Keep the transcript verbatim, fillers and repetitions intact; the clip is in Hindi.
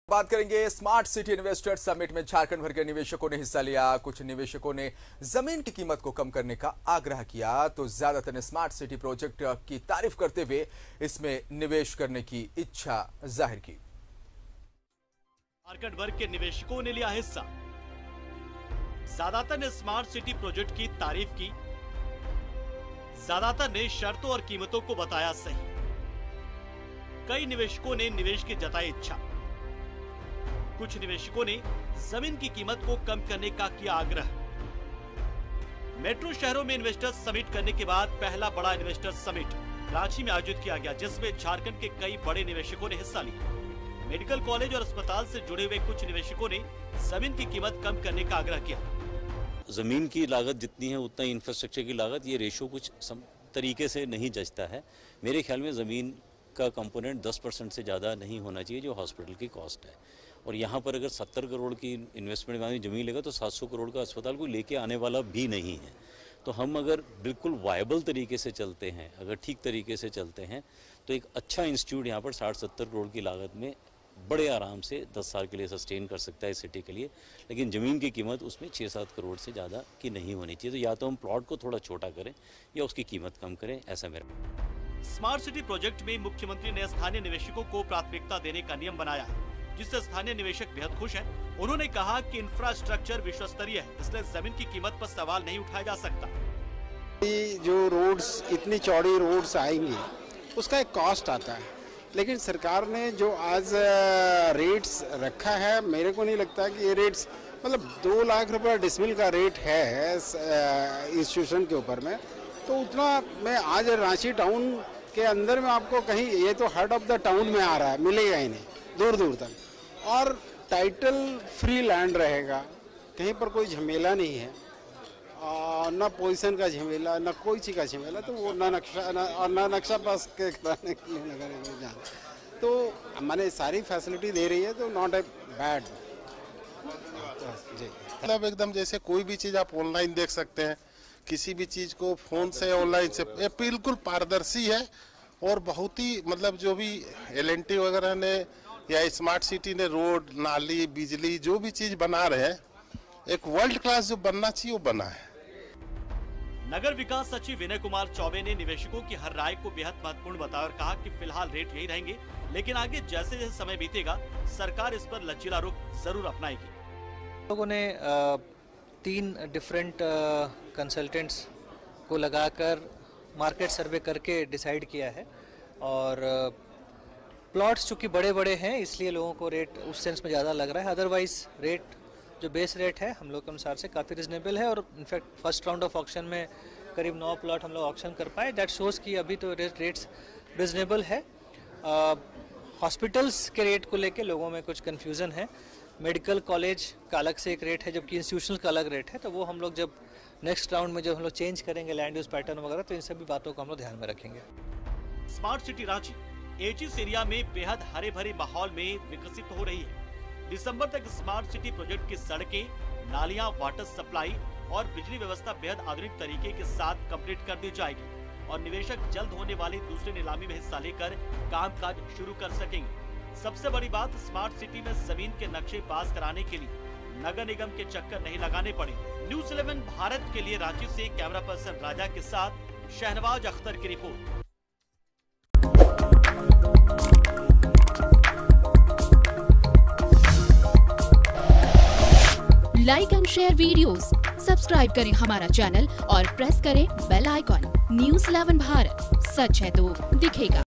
बात करेंगे स्मार्ट सिटी इन्वेस्टर समिट में झारखंड भर के निवेशकों ने हिस्सा लिया। कुछ निवेशकों ने जमीन की कीमत को कम करने का आग्रह किया तो ज्यादातर ने स्मार्ट सिटी प्रोजेक्ट की तारीफ करते हुए इसमें निवेश करने की इच्छा जाहिर की। झारखंड भर के निवेशकों ने लिया हिस्सा। ज्यादातर ने स्मार्ट सिटी प्रोजेक्ट की तारीफ की। ज्यादातर ने शर्तों और कीमतों को बताया सही। कई निवेशकों ने निवेश की जताई इच्छा। कुछ निवेशकों ने जमीन की कीमत को कम करने का किया आग्रह। मेट्रो शहरों में इन्वेस्टर्स समिट करने के बाद पहला बड़ा इन्वेस्टर्स समिट रांची में आयोजित किया गया, जिसमें झारखंड के कई बड़े निवेशकों ने हिस्सा लिया। मेडिकल कॉलेज और अस्पताल से जुड़े हुए कुछ निवेशकों ने जमीन की कीमत कम करने का आग्रह किया। जमीन की लागत जितनी है उतना इंफ्रास्ट्रक्चर की लागत, ये रेशो कुछ तरीके से नहीं जचता है। मेरे ख्याल में जमीन का कंपोनेंट दस परसेंट से ज़्यादा नहीं होना चाहिए जो हॉस्पिटल की कॉस्ट है। और यहाँ पर अगर सत्तर करोड़ की इन्वेस्टमेंट वाली जमीन लेगा तो सात सौ करोड़ का अस्पताल कोई लेके आने वाला भी नहीं है। तो हम अगर बिल्कुल वायबल तरीके से चलते हैं, अगर ठीक तरीके से चलते हैं तो एक अच्छा इंस्टीट्यूट यहाँ पर साठ सत्तर करोड़ की लागत में बड़े आराम से दस साल के लिए सस्टेन कर सकता है सिटी के लिए। लेकिन ज़मीन की कीमत उसमें छः सात करोड़ से ज़्यादा की नहीं होनी चाहिए। तो या तो हम प्लॉट को थोड़ा छोटा करें या उसकी कीमत कम करें, ऐसा मेरा। स्मार्ट सिटी प्रोजेक्ट में मुख्यमंत्री ने स्थानीय निवेशकों को प्राथमिकता देने का नियम बनाया है, जिससे स्थानीय निवेशक बेहद खुश हैं। उन्होंने कहा कि इंफ्रास्ट्रक्चर विश्व स्तरीय है, इसलिए जमीन की कीमत पर सवाल नहीं उठाया जा सकता। जो रोड्स, इतनी चौड़ी रोड्स आएंगी उसका एक कॉस्ट आता है, लेकिन सरकार ने जो आज रेट्स रखा है, मेरे को नहीं लगता कि ये रेट्स मतलब दो लाख रुपए डिसमिल का रेट है इंस्टीट्यूशन के ऊपर में, तो उतना मैं आज रांची टाउन के अंदर में आपको कहीं, ये तो हार्ट ऑफ द टाउन में आ रहा है, मिलेगा ही नहीं दूर दूर तक। और टाइटल फ्री लैंड रहेगा, कहीं पर कोई झमेला नहीं है, ना पोजीशन का झमेला, ना कोई चीज़ का झमेला, तो वो ना नक्शा ना और ना नक्शा पास के कराने के लिए लगाने में जाना, तो मैंने सारी फैसिलिटी दे रही है, तो नॉट ए बैड जी। मतलब एकदम जैसे कोई भी चीज़ आप ऑनलाइन देख सकते हैं, किसी भी चीज़ को फ़ोन से ऑनलाइन से, ये बिल्कुल पारदर्शी है। और बहुत ही मतलब जो भी एल एन टी वगैरह ने या स्मार्ट सिटी ने रोड, नाली, बिजली जो भी चीज़ बना रहे हैं, एक वर्ल्ड क्लास जो बनना चाहिए वो बना है। नगर विकास सचिव विनय कुमार चौबे ने निवेशकों की हर राय को बेहद महत्वपूर्ण बताया और कहा कि फिलहाल रेट यही रहेंगे, लेकिन आगे जैसे जैसे समय बीतेगा सरकार इस पर लचीला रुख जरूर अपनाएगी। लोगों ने तीन डिफरेंट कंसल्टेंट्स को लगाकर मार्केट सर्वे करके डिसाइड किया है, और प्लॉट्स चूँकि बड़े बड़े हैं इसलिए लोगों को रेट उस सेंस में ज़्यादा लग रहा है। अदरवाइज रेट जो बेस रेट है हम लोग के अनुसार से काफ़ी रिजनेबल है, और in fact first round of auction में करीब नौ प्लॉट हम लोग ऑक्शन कर पाए। दैट शोज़ कि अभी तो रेट रेट्स रिजनेबल है। हॉस्पिटल्स के रेट को लेके लोगों में कुछ कन्फ्यूज़न है। मेडिकल कॉलेज का अलग से एक रेट है जबकि इंस्टीट्यूशनल का अलग रेट है, तो वो हम लोग जब नेक्स्ट राउंड में जब हम लोग चेंज करेंगे लैंड यूज पैटर्न वगैरह, तो इन सभी बातों को हम लोग ध्यान में रखेंगे। स्मार्ट सिटी रांची एचिस एरिया में बेहद हरे भरे माहौल में विकसित हो रही है। दिसंबर तक स्मार्ट सिटी प्रोजेक्ट की सड़कें, नालियां, वाटर सप्लाई और बिजली व्यवस्था बेहद आधुनिक तरीके के साथ कंप्लीट कर दी जाएगी और निवेशक जल्द होने वाली दूसरी नीलामी में हिस्सा लेकर कामकाज शुरू कर सकेंगे। सबसे बड़ी बात, स्मार्ट सिटी में जमीन के नक्शे पास कराने के लिए नगर निगम के चक्कर नहीं लगाने पड़ेंगे। न्यूज़ इलेवन भारत के लिए रांची से कैमरा पर्सन राजा के साथ शहनवाज अख्तर की report. Like and share videos, subscribe करें हमारा चैनल और प्रेस करें bell icon. News eleven Bharat, सच है तो दिखेगा।